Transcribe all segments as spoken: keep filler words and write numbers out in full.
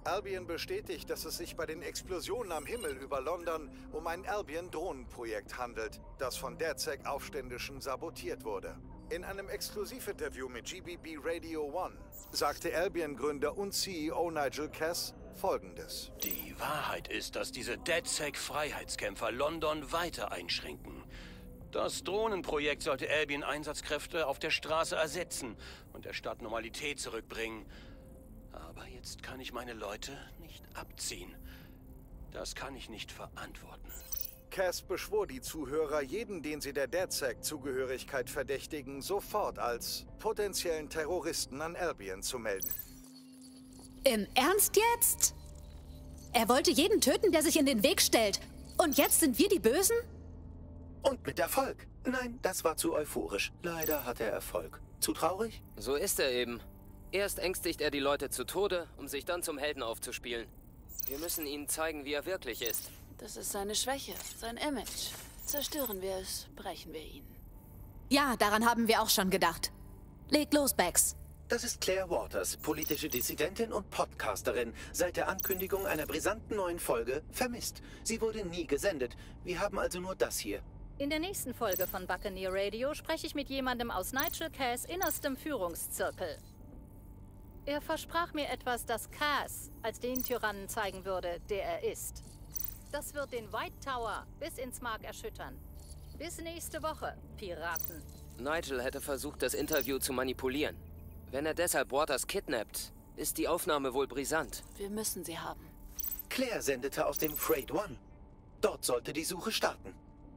Albion bestätigt, dass es sich bei den Explosionen am Himmel über London um ein Albion-Drohnenprojekt handelt, das von DedSec-Aufständischen sabotiert wurde. In einem Exklusivinterview mit G B B Radio One sagte Albion-Gründer und C E O Nigel Cass Folgendes. Die Wahrheit ist, dass diese DedSec-Freiheitskämpfer London weiter einschränken. Das Drohnenprojekt sollte Albion-Einsatzkräfte auf der Straße ersetzen und der Stadt Normalität zurückbringen. Aber jetzt kann ich meine Leute nicht abziehen. Das kann ich nicht verantworten. Cass beschwor die Zuhörer, jeden, den sie der DedSec-Zugehörigkeit verdächtigen, sofort als potenziellen Terroristen an Albion zu melden. Im Ernst jetzt? Er wollte jeden töten, der sich in den Weg stellt. Und jetzt sind wir die Bösen? Und mit Erfolg. Nein, das war zu euphorisch. Leider hat er Erfolg. Zu traurig? So ist er eben. Erst ängstigt er die Leute zu Tode, um sich dann zum Helden aufzuspielen. Wir müssen ihnen zeigen, wie er wirklich ist. Das ist seine Schwäche, sein Image. Zerstören wir es, brechen wir ihn. Ja, daran haben wir auch schon gedacht. Leg los, Bex. Das ist Claire Waters, politische Dissidentin und Podcasterin. Seit der Ankündigung einer brisanten neuen Folge vermisst. Sie wurde nie gesendet. Wir haben also nur das hier. In der nächsten Folge von Buccaneer Radio spreche ich mit jemandem aus Nigel Cass' innerstem Führungszirkel. Er versprach mir etwas, das Cass als den Tyrannen zeigen würde, der er ist. Das wird den White Tower bis ins Mark erschüttern. Bis nächste Woche, Piraten. Nigel hätte versucht, das Interview zu manipulieren. Wenn er deshalb Waters kidnappt, ist die Aufnahme wohl brisant. Wir müssen sie haben. Claire sendete aus dem Freight One. Dort sollte die Suche starten.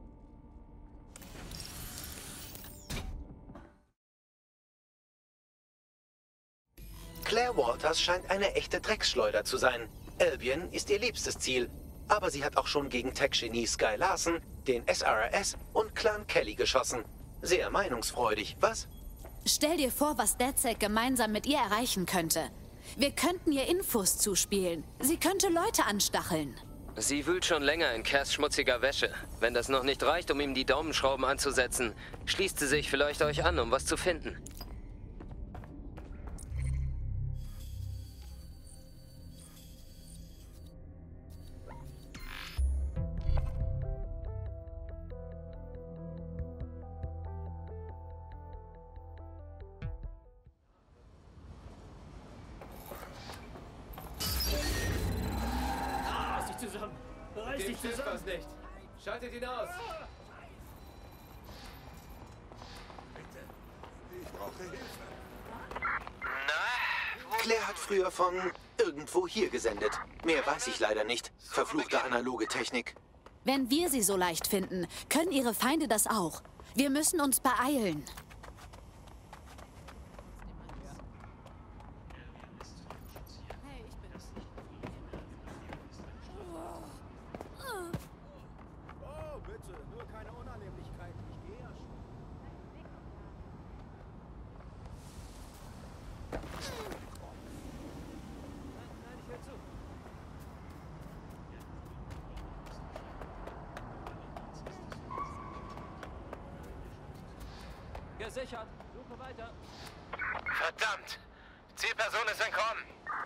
Claire Waters scheint eine echte Drecksschleuder zu sein. Albion ist ihr liebstes Ziel. Aber sie hat auch schon gegen Tech-Genie Sky Larson, den S R R S und Clan Kelly geschossen. Sehr meinungsfreudig, was? Stell dir vor, was DedSec gemeinsam mit ihr erreichen könnte. Wir könnten ihr Infos zuspielen. Sie könnte Leute anstacheln. Sie wühlt schon länger in Cass schmutziger Wäsche. Wenn das noch nicht reicht, um ihm die Daumenschrauben anzusetzen, schließt sie sich vielleicht euch an, um was zu finden. Zusammen. Reiß dich zusammen. Was nicht. Schaltet ihn aus. Bitte. Ich brauche Hilfe. Na? Claire hat früher von irgendwo hier gesendet. Mehr weiß ich leider nicht. Verfluchte analoge Technik. Wenn wir sie so leicht finden, können ihre Feinde das auch. Wir müssen uns beeilen. Gesichert. Suche weiter. Verdammt! Zielperson ist entkommen.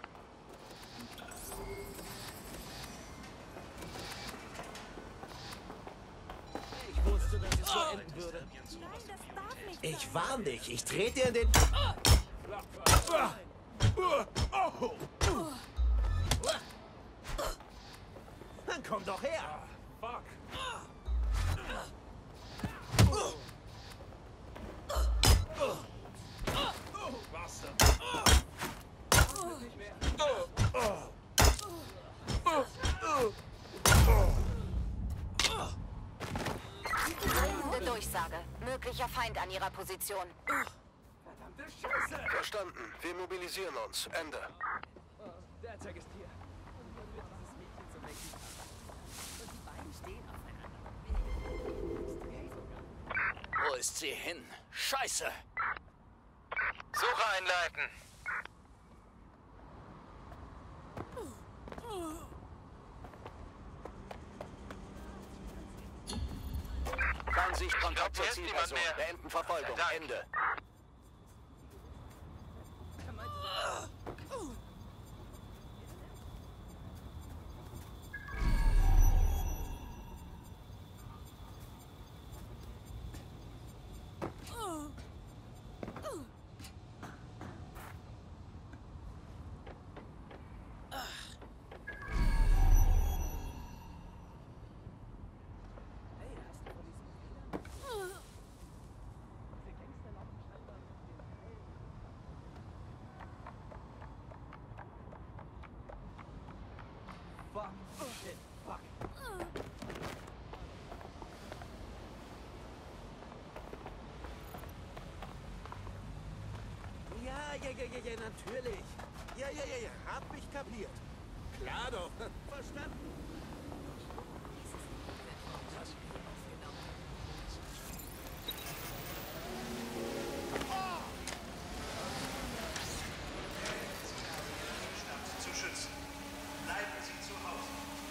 Ich wusste, dass es so enden würde. Ich warn dich. Ich trete dir in den... Dann komm doch her. Fuck. Dringende Durchsage. Möglicher Feind an ihrer Position. Verdammte Scheiße! Verstanden. Wir mobilisieren uns. Ende. Oh, der Zeug ist hier. Wo ist sie hin? Scheiße! Suche einleiten. Fernsichtkontakt zur Hier ist niemand Zielperson. mehr. Beenden Verfolgung. Dank. Ende. ja, ja, ja, ja, natürlich. Ja, ja, ja, ja, hab mich kapiert. Klar doch. Verstanden. Zu schützen. Bleiben Sie zu Hause.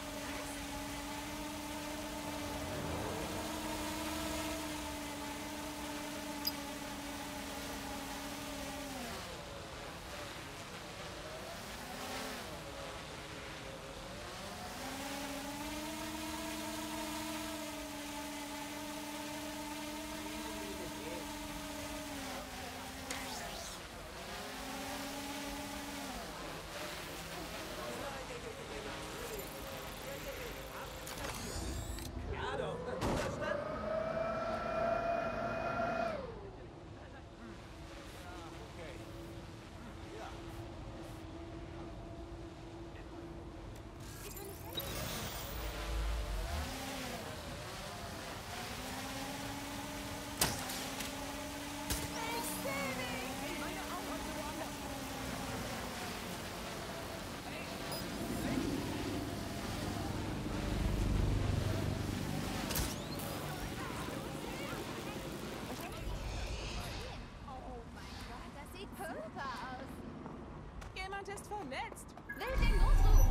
Jemand ist verletzt. Will den Notruf.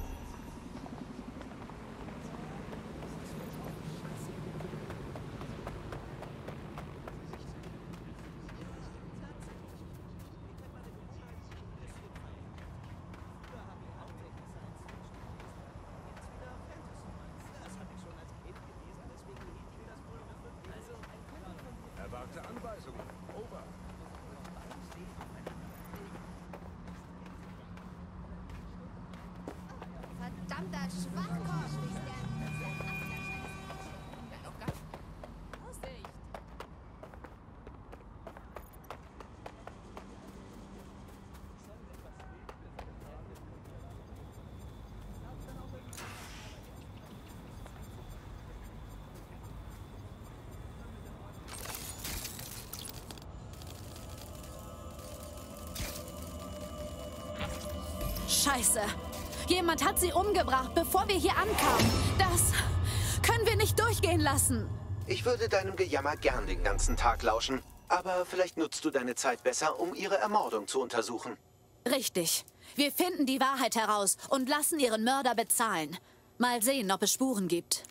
Erwarte Anweisungen. Over. Verdammter Schwachkopf ist der. Vorsicht. Scheiße. Jemand hat sie umgebracht, bevor wir hier ankamen. Das können wir nicht durchgehen lassen. Ich würde deinem Gejammer gern den ganzen Tag lauschen. Aber vielleicht nutzt du deine Zeit besser, um ihre Ermordung zu untersuchen. Richtig. Wir finden die Wahrheit heraus und lassen ihren Mörder bezahlen. Mal sehen, ob es Spuren gibt.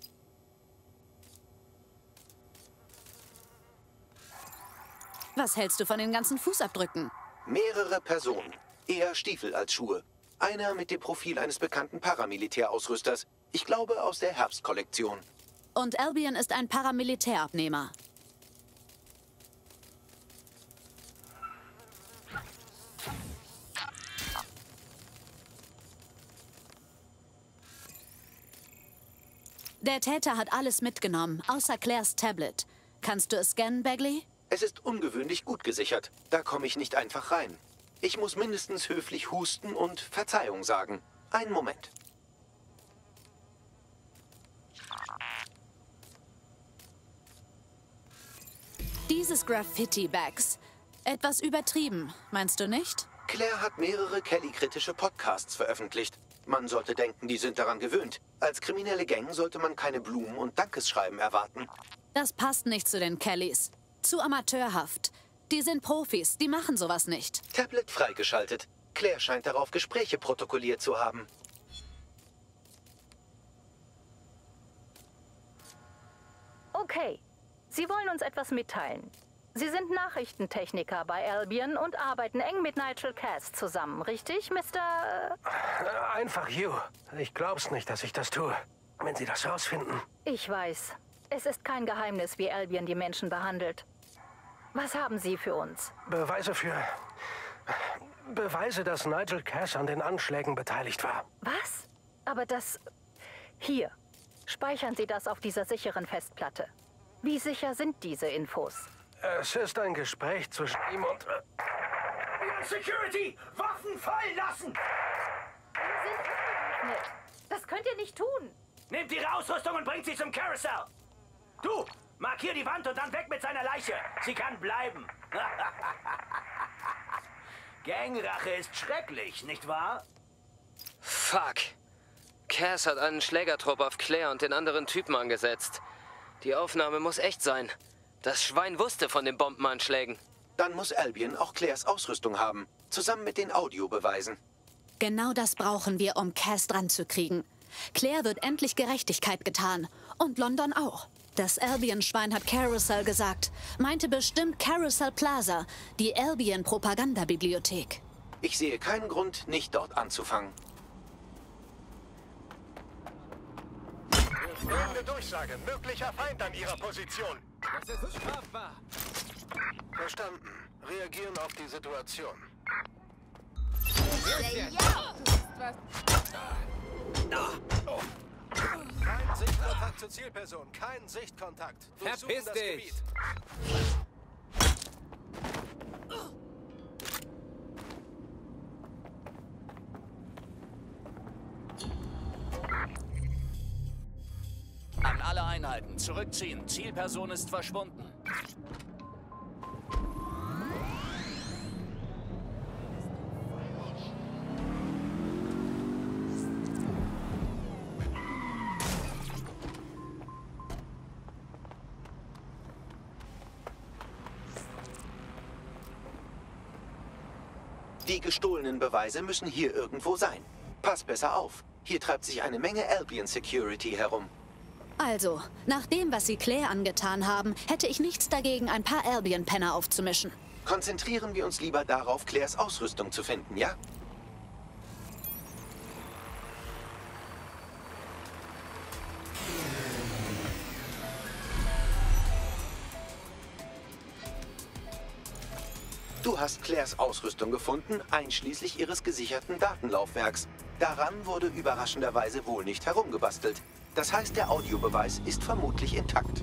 Was hältst du von den ganzen Fußabdrücken? Mehrere Personen. Eher Stiefel als Schuhe. Einer mit dem Profil eines bekannten Paramilitärausrüsters. Ich glaube, aus der Herbstkollektion. Und Albion ist ein Paramilitärabnehmer. Der Täter hat alles mitgenommen, außer Claires Tablet. Kannst du es scannen, Bagley? Es ist ungewöhnlich gut gesichert. Da komme ich nicht einfach rein. Ich muss mindestens höflich husten und Verzeihung sagen. Einen Moment. Dieses Graffiti-Bags. Etwas übertrieben, meinst du nicht? Claire hat mehrere Kelly-kritische Podcasts veröffentlicht. Man sollte denken, die sind daran gewöhnt. Als kriminelle Gang sollte man keine Blumen und Dankesschreiben erwarten. Das passt nicht zu den Kellys. Zu amateurhaft. Die sind Profis, die machen sowas nicht. Tablet freigeschaltet. Claire scheint darauf Gespräche protokolliert zu haben. Okay. Sie wollen uns etwas mitteilen. Sie sind Nachrichtentechniker bei Albion und arbeiten eng mit Nigel Cass zusammen, richtig, Mister Einfach Hugh. Ich glaub's nicht, dass ich das tue. Wenn Sie das rausfinden. Ich weiß. Es ist kein Geheimnis, wie Albion die Menschen behandelt. Was haben Sie für uns? Beweise für... Beweise, dass Nigel Cass an den Anschlägen beteiligt war. Was? Aber das... Hier. Speichern Sie das auf dieser sicheren Festplatte. Wie sicher sind diese Infos? Es ist ein Gespräch zwischen ihm und... Security! Waffen fallen lassen! Wir sind unbewaffnet. Das könnt ihr nicht tun. Nehmt ihre Ausrüstung und bringt sie zum Carousel! Du, markier die Wand und dann weg mit seiner Leiche. Sie kann bleiben. Gangrache ist schrecklich, nicht wahr? Fuck. Cass hat einen Schlägertrupp auf Claire und den anderen Typen angesetzt. Die Aufnahme muss echt sein. Das Schwein wusste von den Bombenanschlägen. Dann muss Albion auch Claires Ausrüstung haben. Zusammen mit den Audiobeweisen. Genau das brauchen wir, um Cass dran zu kriegen. Claire wird endlich Gerechtigkeit getan. Und London auch. Das Albion-Schwein hat Carousel gesagt. Meinte bestimmt Carousel Plaza, die Albion-Propagandabibliothek. Ich sehe keinen Grund, nicht dort anzufangen. Folgende Durchsage. Möglicher Feind an Ihrer Position. Das ist strafbar. Verstanden. Reagieren auf die Situation. Kein Sichtkontakt zur Zielperson. Kein Sichtkontakt. Verpiss das dich! Gebiet. An alle Einheiten, zurückziehen. Zielperson ist verschwunden. Die gestohlenen Beweise müssen hier irgendwo sein. Pass besser auf. Hier treibt sich eine Menge Albion Security herum. Also, nach dem, was Sie Claire angetan haben, hätte ich nichts dagegen, ein paar Albion-Penner aufzumischen. Konzentrieren wir uns lieber darauf, Claires Ausrüstung zu finden, ja? Du hast Claires Ausrüstung gefunden, einschließlich ihres gesicherten Datenlaufwerks. Daran wurde überraschenderweise wohl nicht herumgebastelt. Das heißt, der Audiobeweis ist vermutlich intakt.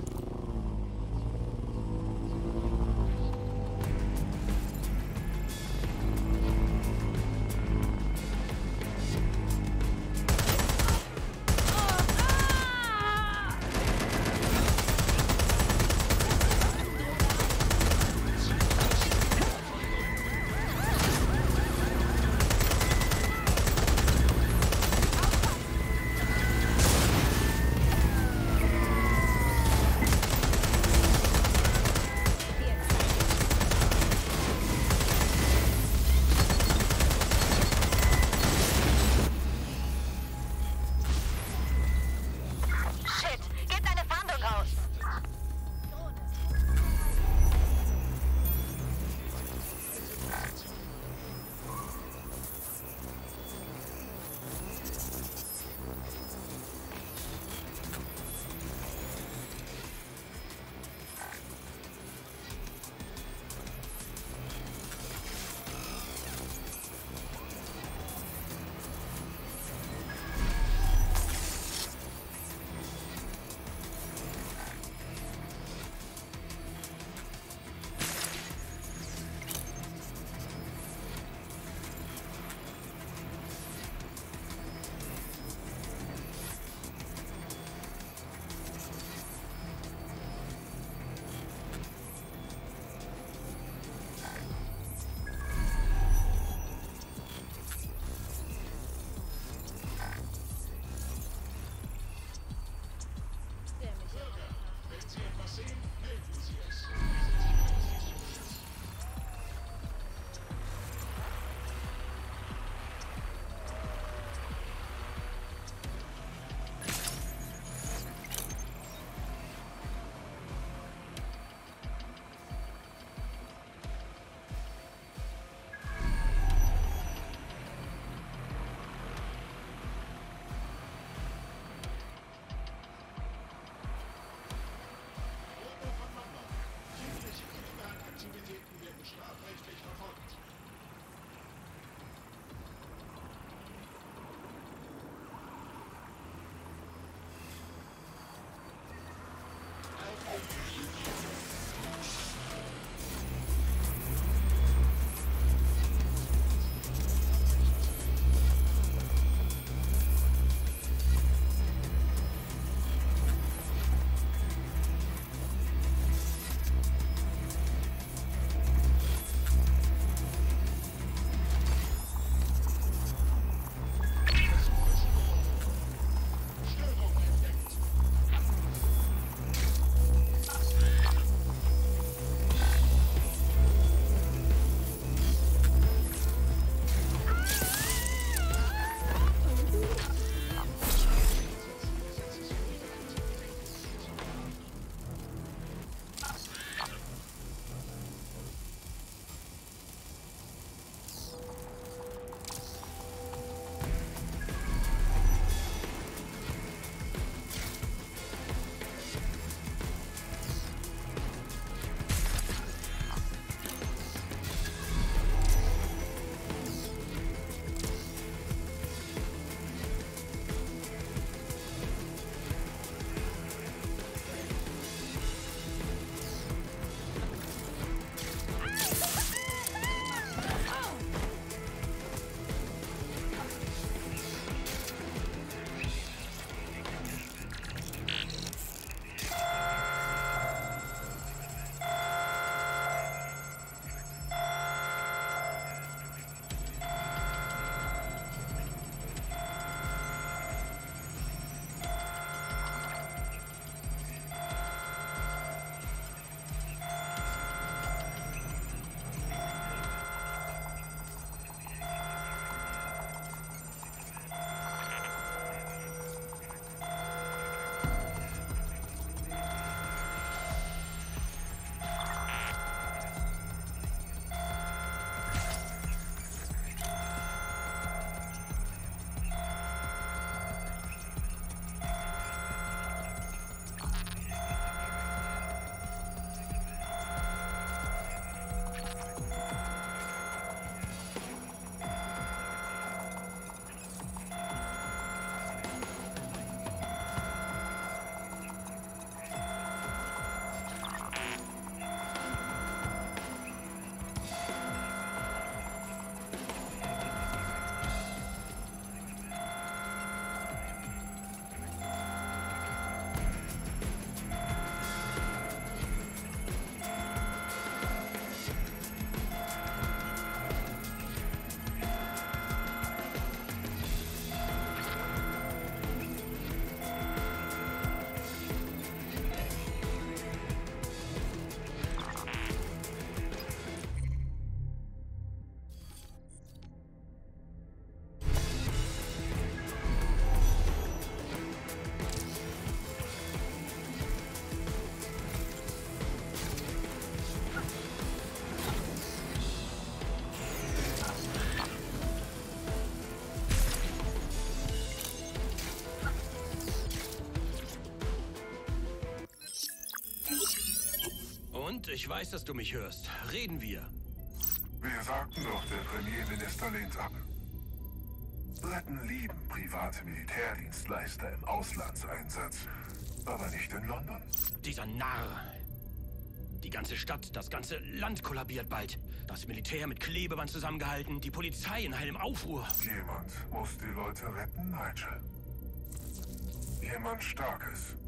Und ich weiß, dass du mich hörst. Reden wir. Wir sagten doch, der Premierminister lehnt ab. Briten lieben private Militärdienstleister im Auslandseinsatz, aber nicht in London. Dieser Narr. Die ganze Stadt, das ganze Land kollabiert bald. Das Militär mit Klebeband zusammengehalten, die Polizei in hellem Aufruhr. Jemand muss die Leute retten, Nigel. Jemand Starkes.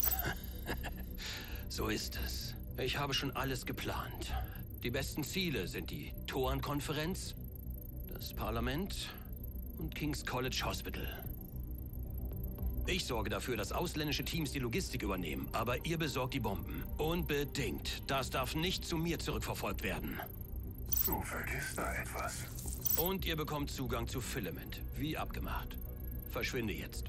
So ist es. Ich habe schon alles geplant. Die besten Ziele sind die Toren-Konferenz, das Parlament und King's College Hospital. Ich sorge dafür, dass ausländische Teams die Logistik übernehmen, aber ihr besorgt die Bomben. Unbedingt. Das darf nicht zu mir zurückverfolgt werden. Du vergisst da etwas. Und ihr bekommt Zugang zu Filament, wie abgemacht. Verschwinde jetzt.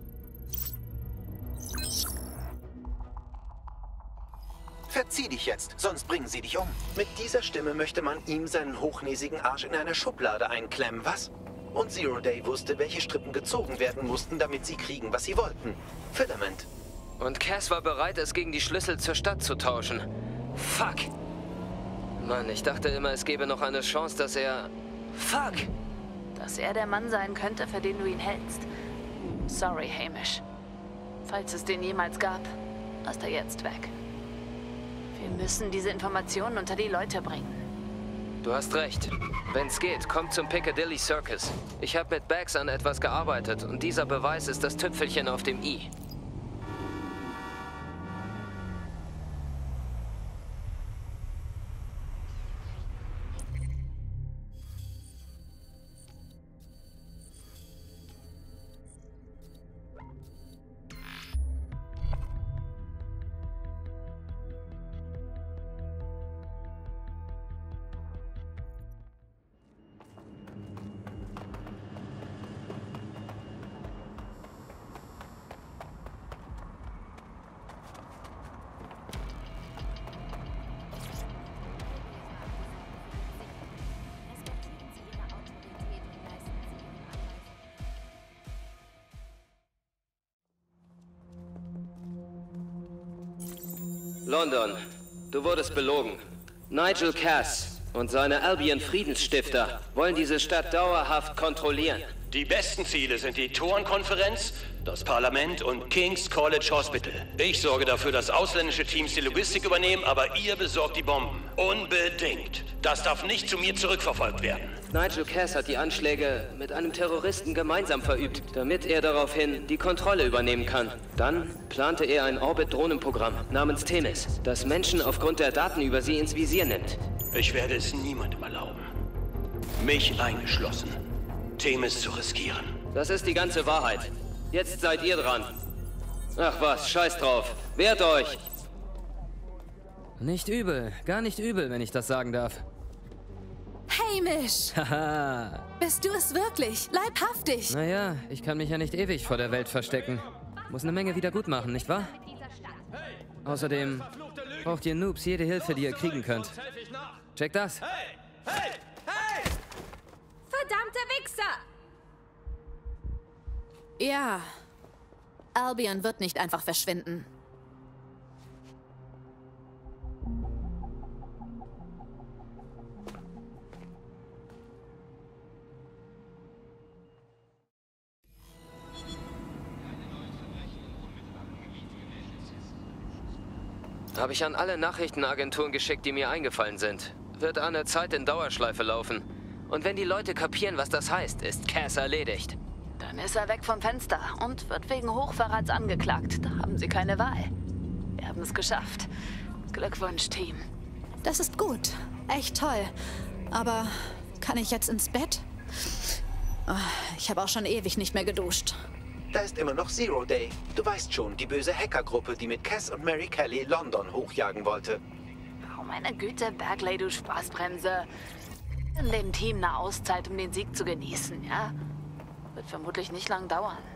Verzieh dich jetzt, sonst bringen sie dich um. Mit dieser Stimme möchte man ihm seinen hochnäsigen Arsch in eine Schublade einklemmen, was? Und Zero Day wusste, welche Strippen gezogen werden mussten, damit sie kriegen, was sie wollten. Filament. Und Cass war bereit, es gegen die Schlüssel zur Stadt zu tauschen. Fuck. Mann, ich dachte immer, es gäbe noch eine Chance, dass er... Fuck. Dass er der Mann sein könnte, für den du ihn hältst. Sorry, Hamish. Falls es den jemals gab, ist er jetzt weg. Wir müssen diese Informationen unter die Leute bringen. Du hast recht. Wenn's geht, komm zum Piccadilly Circus. Ich habe mit Bags an etwas gearbeitet und dieser Beweis ist das Tüpfelchen auf dem i. London, du wurdest belogen. Nigel Cass und seine Albion-Friedensstifter wollen diese Stadt dauerhaft kontrollieren. Die besten Ziele sind die Toren-Konferenz, das Parlament und King's College Hospital. Ich sorge dafür, dass ausländische Teams die Logistik übernehmen, aber ihr besorgt die Bomben. Unbedingt. Das darf nicht zu mir zurückverfolgt werden. Nigel Cass hat die Anschläge mit einem Terroristen gemeinsam verübt, damit er daraufhin die Kontrolle übernehmen kann. Dann plante er ein Orbit-Drohnenprogramm namens Themis, das Menschen aufgrund der Daten über sie ins Visier nimmt. Ich werde es niemandem erlauben, mich eingeschlossen, Themis zu riskieren. Das ist die ganze Wahrheit. Jetzt seid ihr dran. Ach was, scheiß drauf. Wehrt euch! Nicht übel, gar nicht übel, wenn ich das sagen darf. Hamish! Haha. Bist du es wirklich? Leibhaftig? Naja, ich kann mich ja nicht ewig vor der Welt verstecken. Muss eine Menge wieder gut machen, nicht wahr? Außerdem braucht ihr Noobs jede Hilfe, die ihr kriegen könnt. Check das. Hey! Hey! Hey! Verdammte Wichser! Ja. Albion wird nicht einfach verschwinden. Habe ich an alle Nachrichtenagenturen geschickt, die mir eingefallen sind. Wird eine Zeit in Dauerschleife laufen. Und wenn die Leute kapieren, was das heißt, ist Cass erledigt. Dann ist er weg vom Fenster und wird wegen Hochverrats angeklagt. Da haben sie keine Wahl. Wir haben es geschafft. Glückwunsch, Team. Das ist gut. Echt toll. Aber kann ich jetzt ins Bett? Oh, ich habe auch schon ewig nicht mehr geduscht. Da ist immer noch Zero Day. Du weißt schon, die böse Hackergruppe, die mit Cass und Mary Kelly London hochjagen wollte. Oh, meine Güte, Berkeley, du Spaßbremse. In dem Team eine Auszeit, um den Sieg zu genießen, ja? Wird vermutlich nicht lang dauern.